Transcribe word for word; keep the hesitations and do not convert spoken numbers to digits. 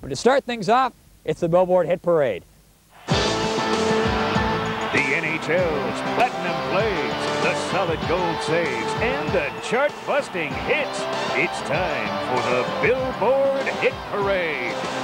But to start things off, it's the Billboard Hit Parade. The N H L's platinum plays, the solid gold saves, and the chart-busting hits. It's time for the Billboard Hit Parade.